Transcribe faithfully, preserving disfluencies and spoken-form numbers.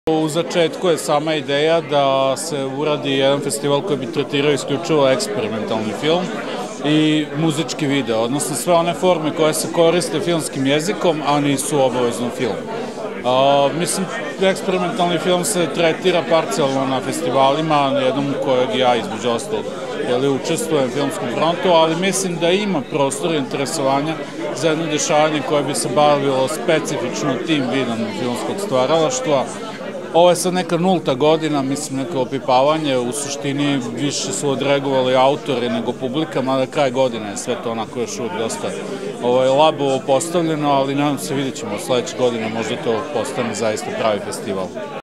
U začetku je sama ideja da se uradi jedan festival koji bi tretirao isključivo eksperimentalni film i muzički video, odnosno sve one forme koje se koriste filmskim jezikom, a nisu obavezno film. Uh, mislim, eksperimentalni film se tretira parcijalno na festivalima, na jednom kojeg ja između ostalog učestvujem u filmskom frontu, ali mislim da ima prostor interesovanja za jedno dešavanje koje bi se bavilo specifično tim vidom filmskog stvaralaštva. Ovo je sad neka nulta godina, mislim, neko opipavanje, u suštini više su odreagovali autori nego publika, mada kraj godine je sve to onako još uvijek dosta labovo postavljeno, ali nadam se vidjet ćemo sledeće godine, možda to postane zaista pravi festival.